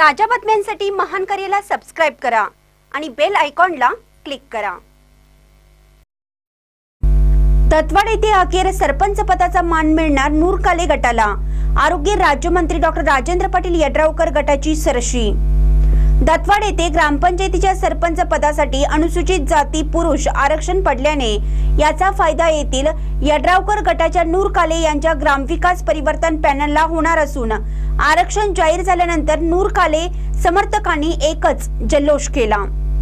ताज्या बातम्यांसाठी महान करेला सबस्क्राइब करा आणि बेल आयकॉनला क्लिक करा। दत्तवाड येथे अखेर सरपंच पदाचा मान मिळणार नूरकाले गटाला। आरोग्य राज्यमंत्री डॉक्टर राजेंद्र पाटील यड्रावकर गटाची सरशी। दत्तवाड येथे ग्रामपंचायतीच्या सरपंच पदासाठी अनुसूचित जाती पुरुष आरक्षण पडल्याने याचा फायदा येथील यड्रावकर गटाच्या नूरकाले यांच्या ग्रामविकास परिवर्तन पॅनलला होणार असून आरक्षण जाहीर झाल्यानंतर नूरकाले समर्थकांनी एकच जल्लोष केला।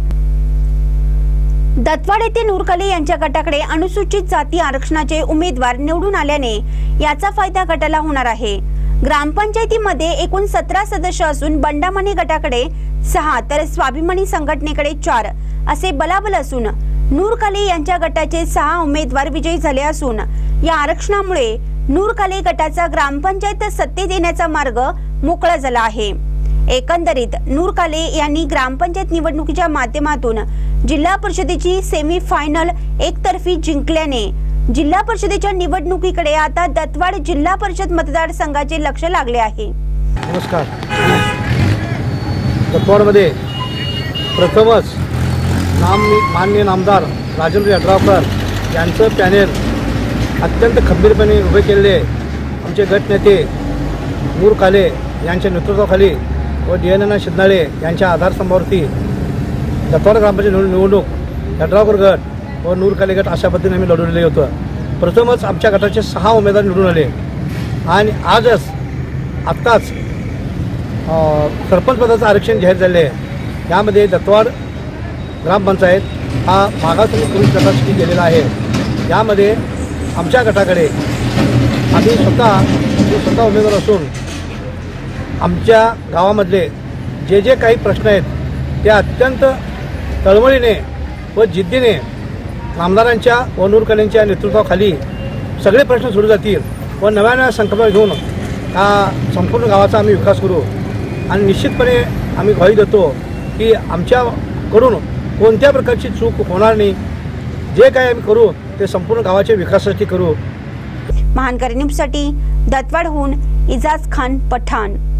दत्तवाड येथे नूरकाले यांच्या गटाकडे अनुसूचित जाती आरक्षणाचे उमेदवार निवडून आल्याने याचा फायदा गटाला होणार आहे। ग्रामपंचायतीमध्ये एकूण 17 सदस्य असून बंडामानी गटाकडे 6 तर स्वाभिमानी संघटनेकडे 4 असे बलाबल असून नूरकाले यांच्या गटाचे 6 उमेदवार विजयी झाले असून या आरक्षणामुळे नूरकाले गटाचा ग्रामपंचायत सत्तेत येण्याचा मार्ग मोकळा झाला आहे। एकंदरीत नूरकाले यांनी ग्रामपंचायत निवडणुकीच्या माध्यमातून जिल्हा परिषदेची सेमी फायनल एकतर्फी जिंकल्याने जिल्हा परिषदेच्या निवडणुकीकडे आता दत्तवाड जिल्हा परिषद मतदारसंघाचे लक्ष लागले आहे। नमस्कार। दत्तवाडमध्ये प्रथमच माननीय नामदार राजेंद्र यड्रावकर यांचं पॅनेल अत्यंत खंबीरपणे उभे केलेले आमचे गटनेते नूरकाले यांच्या नेतृत्वाखाली व DNN शिंदाळे यांच्या आधारस्तंभावरती दत्तवाड ग्रामपंचायत निवडणूक यड्रावकर गट व नूरकाले गट अशा पद्धतीने आम्ही लढवलेले होतं। प्रथमच आमच्या गटाचे 6 उमेदवार निवडून आले आणि आत्ताच सरपंच पदाचं आरक्षण जाहीर झाले आहे। यामध्ये दत्तवाड ग्रामपंचायत हा मागासवर्गीय पुरुष गटासाठी गेलेला आहे। यामध्ये आमच्या गटाकडे आम्ही स्वतः उमेदवार असून आमच्या गावामधले जे काही प्रश्न आहेत ते अत्यंत तळमळीने व जिद्दीने आमदारांच्या व नूरकालेंच्या नेतृत्वाखाली सगळे प्रश्न सोडले जातील व नव्या संकल्प घेऊन हा संपूर्ण गावाचा आम्ही विकास करू आणि निश्चितपणे आम्ही ग्वाही देतो की आमच्याकडून कोणत्या प्रकारची चूक होणार नाही। जे काही आम्ही करू ते संपूर्ण गावाच्या विकासासाठी करू। महान करेला न्यूजसाठी दत्तवाडहून इजाज खान पठाण।